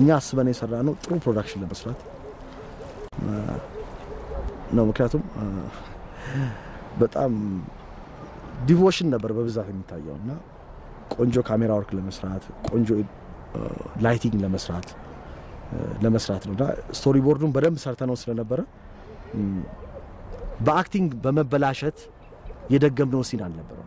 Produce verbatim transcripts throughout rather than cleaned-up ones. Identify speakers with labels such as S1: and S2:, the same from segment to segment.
S1: እኛ አስበን የሰራነው ጥሩ ፕሮዳክሽን ለመስራት ነው ምክንያቱም በጣም ዲቮሽን ነበር በብዛት የሚታየውና ቆንጆ ካሜራ ወርክ ለመስራት ቆንጆ ላይቲንግ ለመስራት ለመስራት ነውና ስቶሪ ቦርዱን በደንብ ሰርተነው ስለነበረ በአክቲንግ በመበላሸት የደገምነው ሲን አልነበረም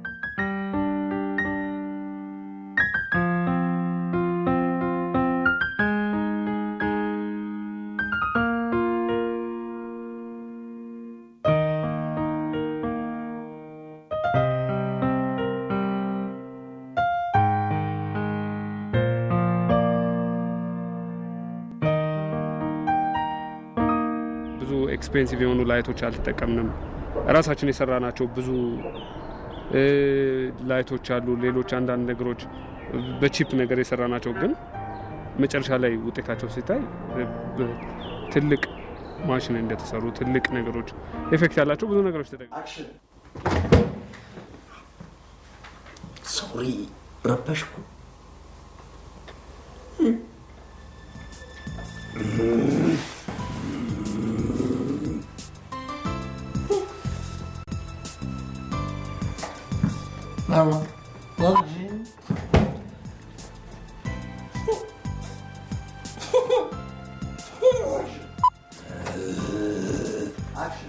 S2: ኤክስፔንሲቭ የሆኑ ላይቶች አልተጠቀምንም ራሳችን የሰራናቸው ብዙ ላይቶች አሉ ሌሎች አንዳንድ ነገሮች በቺፕ ነገር የሰራናቸው ግን መጨረሻ ላይ ውጤታቸው ሲታይ ትልቅ ማሽን እንደተሰሩ ትልቅ ነገሮች ኢፌክት ያላቸው ብዙ ነገሮች ተጠቅመናል
S3: ሶሪ ረበሽኩ Mama, love you. Action.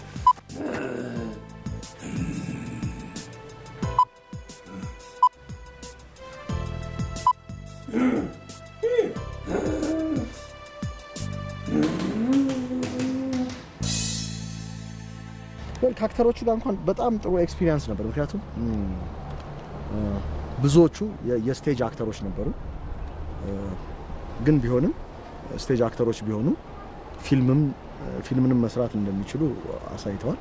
S1: well ካክተሮቹ ጋር እንኳን በጣም ጥሩ ኤክስፒሪየንስ ነበር ምክንያቱም ብዙዎቹ የስቴጅ አክተሮች ነበሩ ግን ቢሆንም ስቴጅ አክተሮች ቢሆኑ ፊልምም ፊልምንም መስራት እንደሚችሉ አሳይተዋል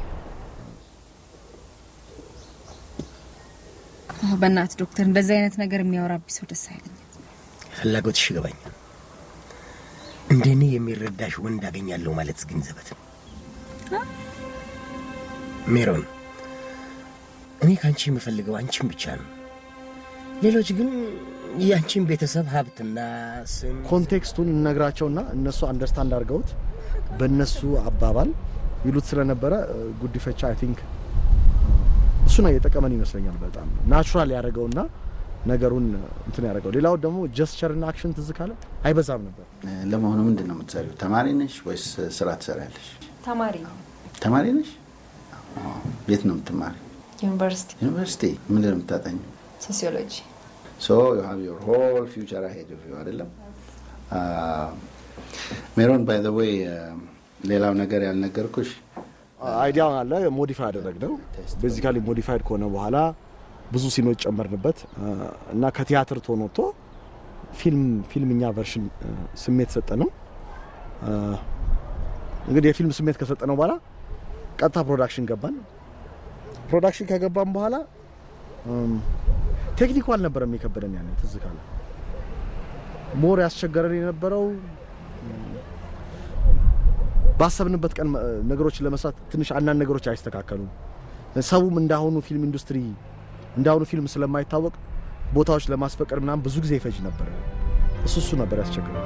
S4: በእናት ዶክተር እንደዚህ አይነት ነገር የሚያወራብኝ ሰው ደስ አይለኝም
S3: ፍላጎትሽ ይገባኝ እንደኔ የሚረዳሽ ወንድ አገኛለሁ ማለት ግን ዘበት ሜሮን እኔ ካንቺ የምፈልገው አንቺን ብቻ ነው ሌሎች ግን ያንቺን ቤተሰብ ሀብትና ስም
S1: ኮንቴክስቱን እንነግራቸውና እነሱ አንደርስታንድ አድርገውት በእነሱ አባባል ይሉት ስለነበረ ጉዲፈቻ አይ ቲንክ እሱ ነው የጠቀመን ይመስለኛል በጣም ናቹራል ያደርገውና ነገሩን እንትን ያደርገው ሌላው ደግሞ ጀስቸርና አክሽን ትዝካለ አይበዛም ነበር
S5: ለማሆኑ ምንድነው የምትሰሪው ተማሪ ነሽ ወይስ ስራ ትሰሪያለሽ
S4: ተማሪ
S5: ተማሪ ነሽ የት ነው የምትማሪ
S4: University.
S5: University. ምን ነው የምታጠኝ?
S4: Sociology.
S5: So you have your whole future ahead of you, አይደለም? Uh Meron by the way ሌላው ነገር ያልነገርኩሽ
S1: አይዲያው አለ ሞዲፋይ አደረግነው ቤዚካሊ ሞዲፋይድ ከሆነ በኋላ ብዙ ሲኖች ጨመርንበት እና ከቲያትር ቶኖቶ ፊልም ፊልምኛ ቨርሽን ስሜት ሰጠነው እንግዲህ የፊልም ስሜት ከሰጠነው በኋላ ቀጥታ ፕሮዳክሽን ገባን ፕሮዳክሽን ከገባን በኋላ ቴክኒካል ነበር የሚከበደን ያኔ ትዝካለ ሞር ያስቸገረን የነበረው ባሰብንበት ቀን ነገሮችን ለመስራት ትንሽ አንዳንድ ነገሮች አይስተካከሉም ሰውም እንዳሁኑ ፊልም ኢንዱስትሪ እንዳሁኑ ፊልም ስለማይታወቅ ቦታዎች ለማስፈቀድ ምናምን ብዙ ጊዜ ይፈጅ ነበር እሱ እሱ ነበር ያስቸገረን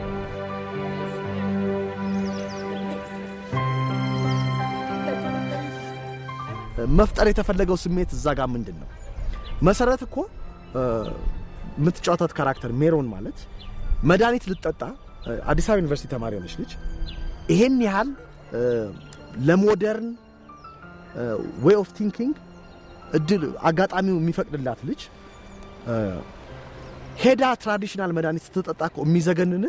S1: መፍጠር የተፈለገው ስሜት እዛ ጋር ምንድነው መሰረት እኮ ምትጫወታት ካራክተር ሜሮን ማለት መድኃኒት ልትጠጣ አዲስ አበባ ዩኒቨርሲቲ ተማሪ ሆነች ልጅ ይሄን ያህል ለሞደርን ዌይ ኦፍ ቲንኪንግ እድል አጋጣሚው የሚፈቅድላት ልጅ ሄዳ ትራዲሽናል መድኃኒት ተጠጣቆ የሚዘገንንህ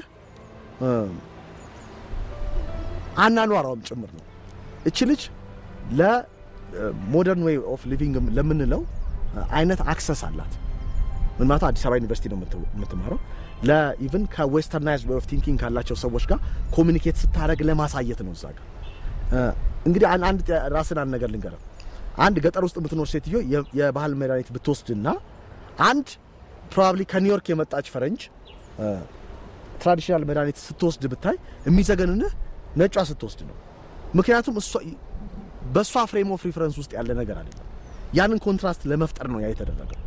S1: አናኗራውም ጭምር ነው እቺ ልጅ ለ ሞደርን ዌይ ኦፍ ሊቪንግ ለምንለው አይነት አክሰስ አላት ምን ማለት አዲስ አበባ ዩኒቨርሲቲ ነው የምትማረው ለ ኢቭን ከዌስተርናይዝድ ዌይ ኦፍ ቲንኪንግ ካላቸው ሰዎች ጋር ኮሙኒኬት ስታረግ ለማሳየት ነው ዛጋ እንግዲህ አንድ ራስን አንድ ነገር ልንገር አንድ ገጠር ውስጥ የምትኖር ሴትዮ የባህል መድኃኒት ብትወስድና አንድ ፕሮባብሊ ከኒውዮርክ የመጣች ፈረንጅ ትራዲሽናል መድኃኒት ስትወስድ ብታይ የሚዘገንንህ ነጯ ስትወስድ ነው ምክንያቱም እሷ በሷ ፍሬም ኦፍ ሪፈረንስ ውስጥ ያለ ነገር አይደለም ያንን ኮንትራስት ለመፍጠር ነው ያ የተደረገው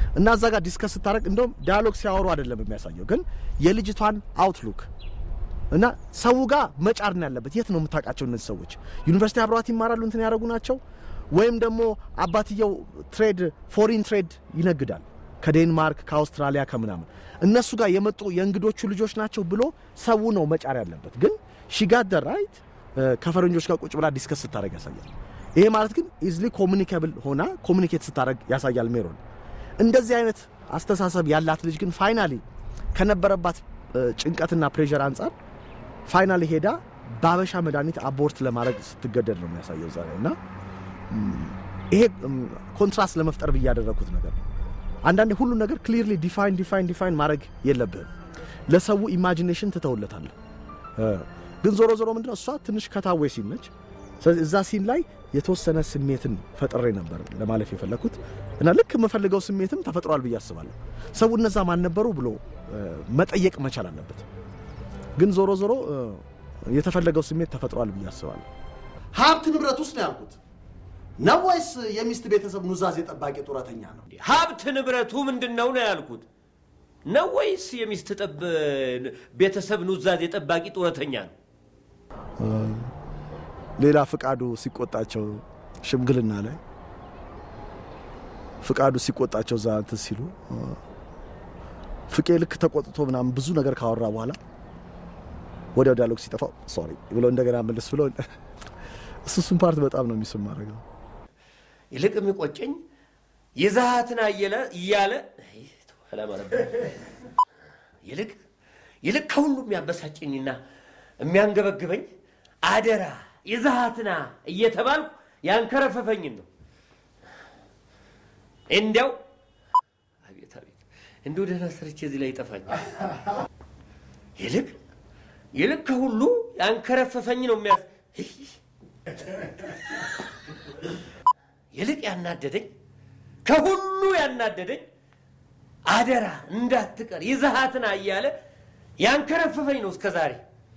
S1: እና እዛ ጋር ዲስከስ ስታረግ እንደውም ዳያሎግ ሲያወሩ አይደለም የሚያሳየው ግን የልጅቷን አውትሉክ እና ሰው ጋር መጫር ነው ያለበት የት ነው የምታውቃቸው እነዚህ ሰዎች ዩኒቨርሲቲ አብረዋት ይማራሉ እንትን ያደርጉ ናቸው ወይም ደግሞ አባትየው ትሬድ ፎሪን ትሬድ ይነግዳል ከዴንማርክ ከአውስትራሊያ ከምናምን እነሱ ጋር የመጡ የእንግዶቹ ልጆች ናቸው ብሎ ሰው ነው መጫር ያለበት ግን ሺ ጋት ዘ ራይት ከፈረንጆች ጋር ቁጭ ብላ ዲስከስ ስታረግ ያሳያል ይሄ ማለት ግን ኢዝሊ ኮሙኒኬብል ሆና ኮሙኒኬት ስታረግ ያሳያል ሜሮን እንደዚህ አይነት አስተሳሰብ ያላት ልጅ ግን ፋይናሊ ከነበረባት ጭንቀትና ፕሬሸር አንፃር ፋይናሊ ሄዳ ባበሻ መድኃኒት አቦርት ለማድረግ ስትገደድ ነው የሚያሳየው ዛሬና ይሄ ኮንትራስት ለመፍጠር በያደረኩት ነገር አንዳንዴ ሁሉ ነገር ክሊርሊ ዲፋይን ዲፋይን ዲፋይን ማድረግ የለብህም ለሰው ኢማጂኔሽን ተተውለታል ግን ዞሮ ዞሮ ምንድነው እሷ ትንሽ ከታዌ ሲን ነች ስለዚህ እዛ ሲን ላይ የተወሰነ ስሜትን ፈጥሬ ነበር ለማለፍ የፈለኩት እና ልክ የምፈልገው ስሜትም ተፈጥሯል ብዬ አስባለሁ ሰው እነዛ ማን ነበሩ ብሎ መጠየቅ መቻል አለበት ግን ዞሮ ዞሮ የተፈለገው ስሜት ተፈጥሯል ብዬ አስባለሁ
S6: ሀብት ንብረት ውስጥ ነው ያልኩት ነው ወይስ የሚስት ቤተሰብ ኑዛዜ ጠባቂ ጡረተኛ ነው
S3: ሀብት ንብረቱ ምንድነው ነው ያልኩት ነው ወይስ የሚስት ጠብ ቤተሰብ ኑዛዜ ጠባቂ ጡረተኛ ነው
S1: ሌላ ፍቃዱ ሲቆጣቸው ሽምግልና ላይ ፍቃዱ ሲቆጣቸው ዛንተ ሲሉ ፍቄ ልክ ተቆጥቶ ምናምን ብዙ ነገር ካወራ በኋላ ወዲያው ዳያሎግ ሲጠፋው ሶሪ ብሎ እንደገና መልስ ብሎ እሱን ፓርት በጣም ነው የሚስማረው
S3: ይልቅ የሚቆጨኝ የዛሃትን አየለ ይያለ ተኋላ ማለት ይልቅ ይልቅ ከሁሉም ያበሳጨኝና የሚያንገበግበኝ አደራ የዛሃትና እየተባልኩ ያንከረፈፈኝ ነው እንደው አቤት አቤት እንደው ደህና ሰርቼ እዚህ ላይ ይጠፋኝ ይልቅ ይልቅ ከሁሉ ያንከረፈፈኝ ነው የሚያስ ይልቅ ያናደደኝ ከሁሉ ያናደደኝ አደራ እንዳትቀር ይዛሃትና እያለ ያንከረፈፈኝ ነው እስከዛሬ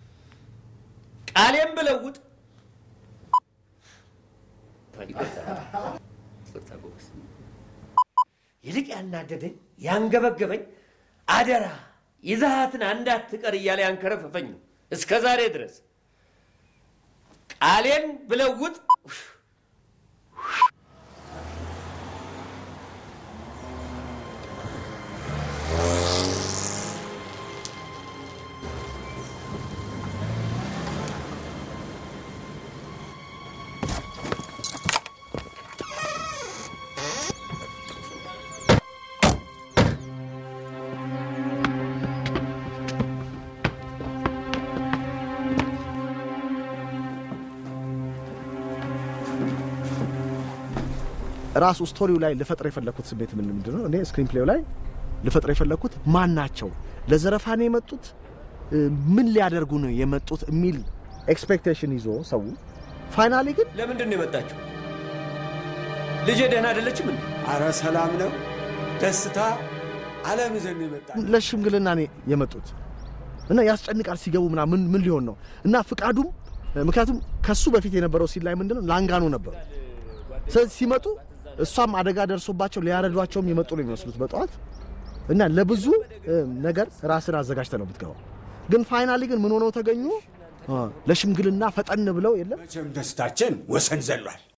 S3: ቃሌም ብለውጥ ይልቅ ያናደደኝ ያንገበገበኝ አደራ ይዛሃትና እንዳትቀር እያለ ያንከረፈፈኝ ነው እስከዛሬ ድረስ ቃሌን ብለውጥ
S1: ራሱ ስቶሪው ላይ ለፈጥረ የፈለኩት ስሜት ምን ምንድነው እኔ ስክሪን ፕሌው ላይ ለፈጥረ የፈለኩት ማን ናቸው ለዘረፋኔ የመጡት ምን ሊያደርጉ ነው የመጡት ሚል ኤክስፔክቴሽን ይዞ ሰው ፋይናሊ ግን
S3: ለምንድን ነው የመጣችው ልጄ ደህና አይደለችም እንዴ
S7: አረ ሰላም ነው ደስታ ዓለም ዘን ይመጣ
S1: ለሽምግልና ነው የመጡት እና ያስጨንቃል ሲገቡ ምና ምን ምን ሊሆን ነው እና ፍቃዱም ምክንያቱም ከሱ በፊት የነበረው ሲል ላይ ምንድነው ላንጋኖ ነበር ስለዚህ ሲመጡ እሷም አደጋ ደርሶባቸው ሊያረዷቸውም የመጡ ነው የሚመስሉት በጧት እና ለብዙ ነገር ራስን አዘጋጅተ ነው ብትገባው ግን ፋይናሊ ግን ምን ሆነው ተገኙ ለሽምግልና ፈጠን ብለው የለም
S7: መቼም ደስታችን ወሰን ዘሏል